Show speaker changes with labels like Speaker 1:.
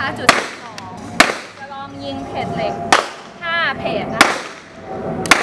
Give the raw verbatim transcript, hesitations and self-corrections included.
Speaker 1: นะคะจุดสองจะลองยิงเพจเหล็กห้าเพจนะคะ